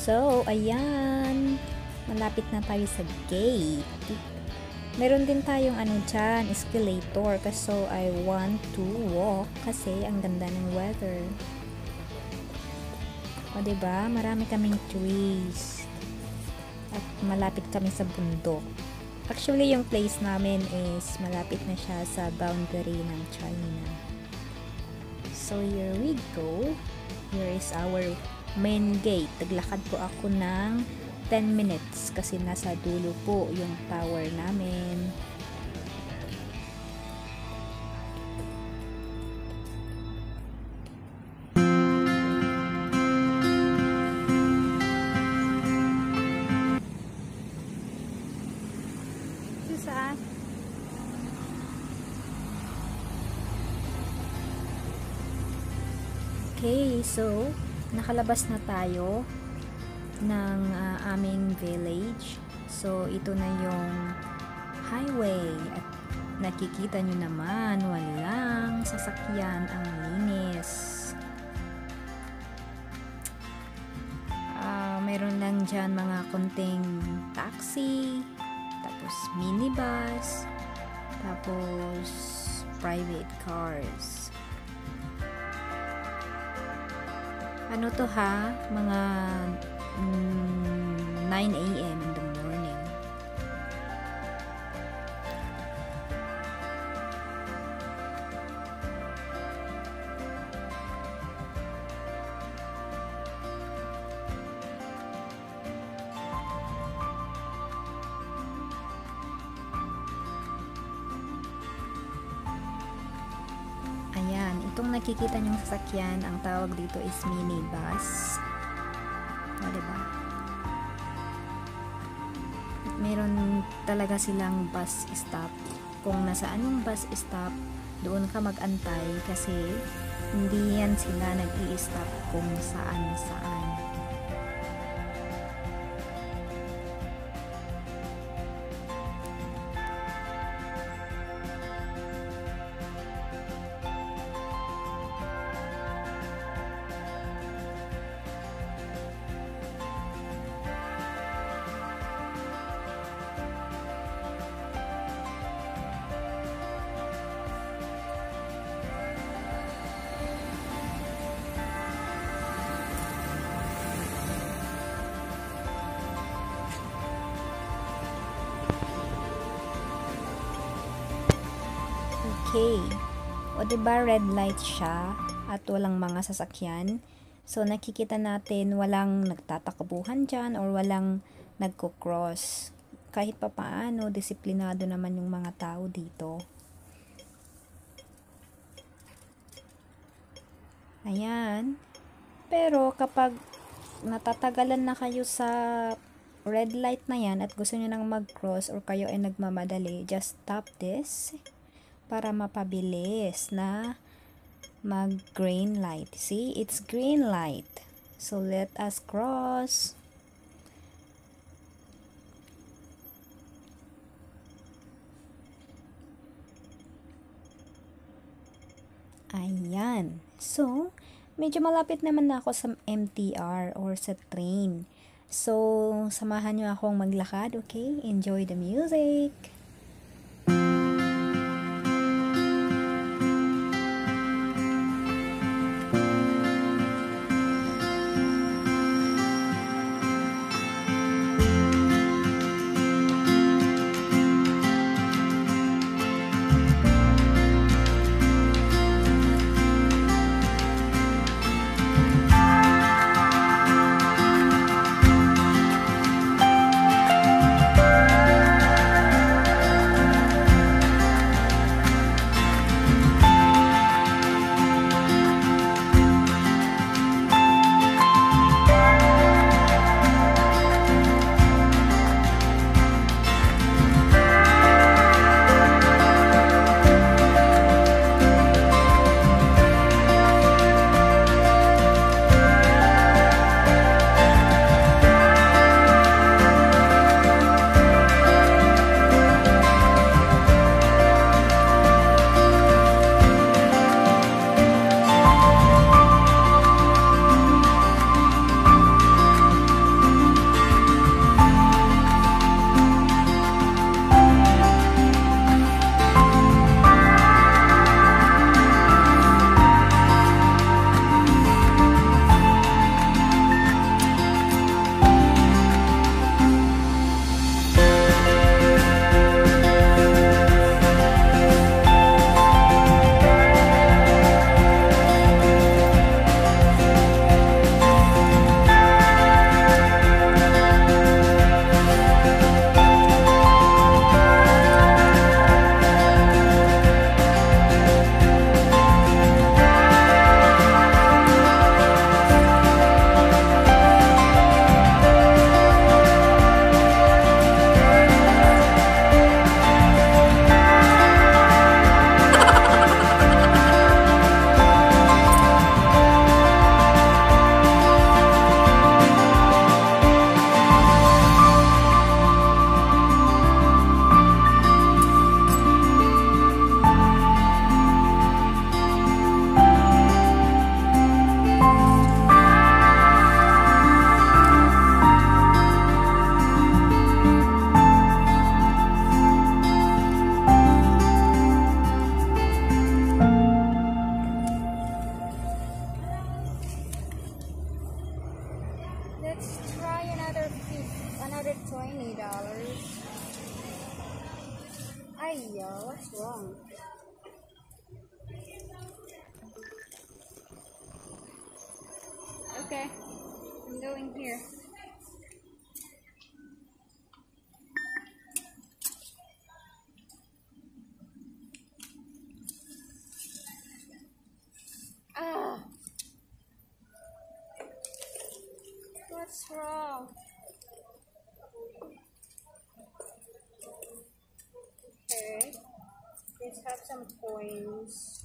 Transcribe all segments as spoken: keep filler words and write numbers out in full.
So, ayan. Malapit na tayo sa gate. Meron din tayong ano dyan, escalator. So, I want to walk kasi ang ganda ng weather. O, diba? Marami kaming trees. At malapit kami sa bundok. Actually, yung place namin is malapit na siya sa boundary ng China. So, here we go. Here is our main gate. Naglakad po ako ng ten minutes kasi nasa dulo po yung tower namin. Saan? Okay, so nakalabas na tayo ng uh, aming village. So ito na yung highway at nakikita nyo naman walang sasakyan, ang linis. Uh, meron lang dyan mga konting taxi, tapos minibus, tapos private cars. Ano to ha? Mga mm, nine A M in the morning. Ayan, itong nakikita niyong sasakyan, ang tawag dito is minibus. O, diba? At meron talaga silang bus stop. Kung nasaan yung bus stop, doon ka mag-antay kasi hindi yan sila nag-i-stop kung saan-saan. Okay. O diba red light siya at walang mga sasakyan. So nakikita natin walang nagtatakbuhan dyan or walang nagko-cross. Kahit pa paano, disiplinado naman yung mga tao dito. Ayan. Pero kapag natatagalan na kayo sa red light na yan at gusto nyo nang mag-cross or kayo ay nagmamadali, just stop this para mapabilis na mag green light. See, it's green light. So let us cross. Ayan. So, medyo malapit naman na ako sa M T R or sa train. So, samahan nyo akong maglakad, okay? Enjoy the music! Another twenty dollars. Ayo, what's wrong? Okay, I'm going here. Ah, what's wrong? Okay, let's have some coins.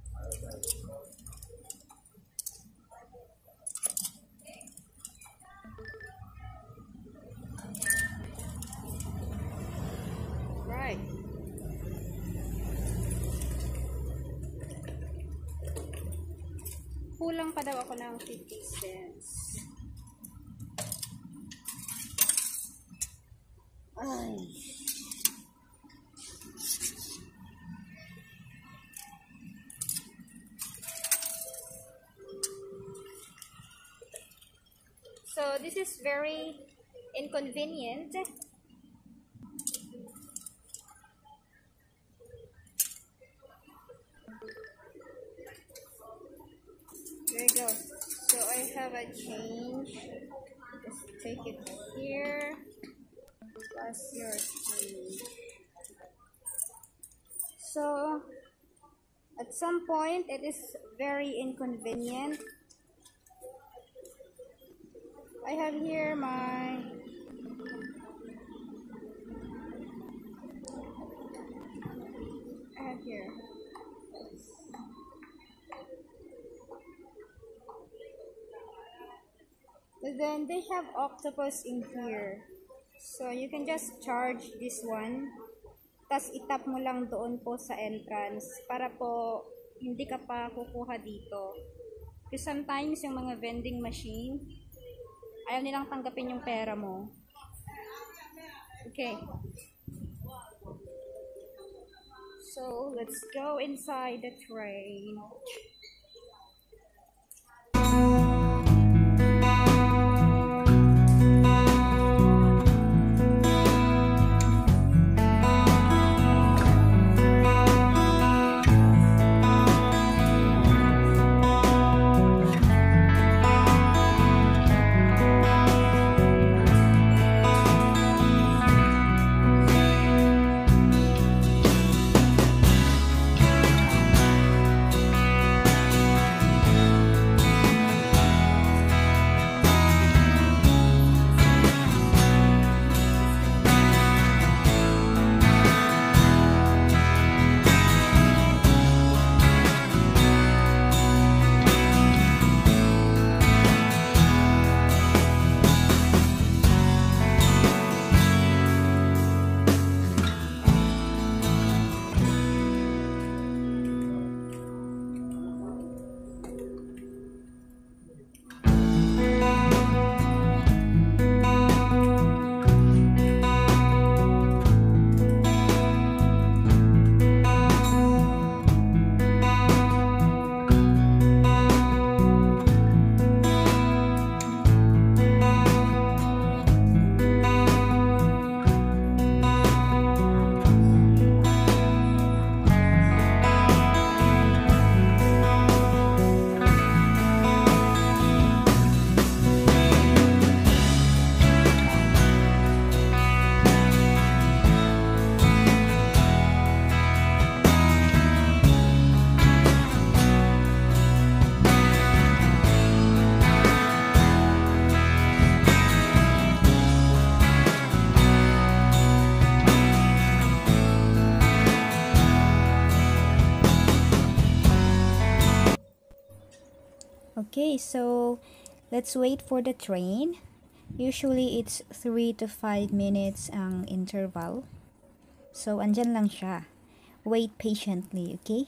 Right. Kulang pa daw ako ng fifty cents. Ay. So this is very inconvenient. There you go. So I have a change. Just take it here. Plus your change. So at some point it is very inconvenient. I have here my I have here but then they have octopus in here, so you can just charge this one, tas itap mo lang doon po sa entrance para po hindi ka pa kukuha dito, kasi sometimes yung mga vending machine ayaw nilang tanggapin yung pera mo. Okay. So, let's go inside the train. Okay, so let's wait for the train. Usually it's three to five minutes ang interval. So andyan lang siya. Wait patiently, okay?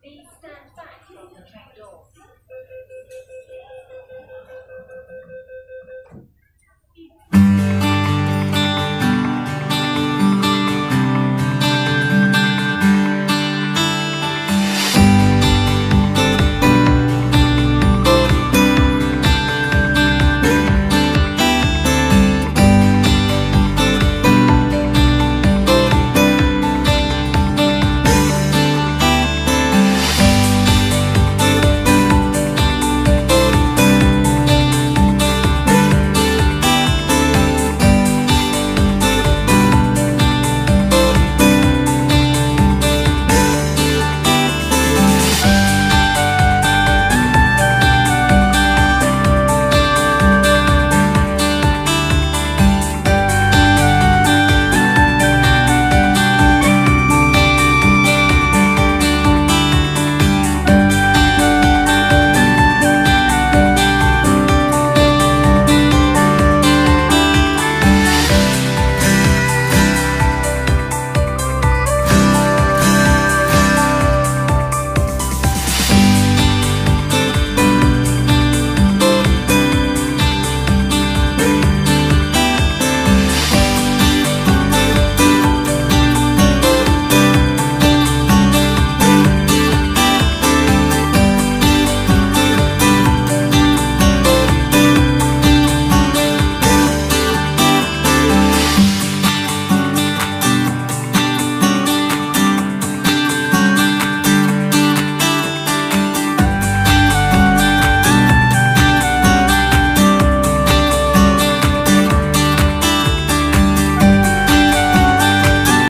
Please stand back from the train.